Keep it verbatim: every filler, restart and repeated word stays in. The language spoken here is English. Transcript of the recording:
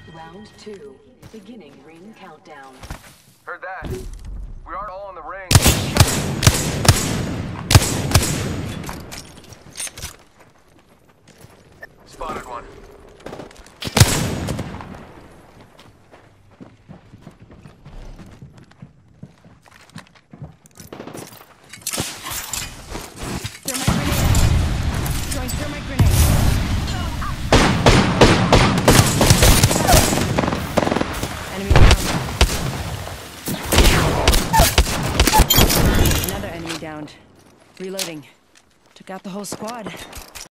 Round two. Beginning ring countdown. Heard that. We aren't all in the ring. Spotted one. Thermite grenade. Enemy down. Another enemy downed. Reloading. Took out the whole squad.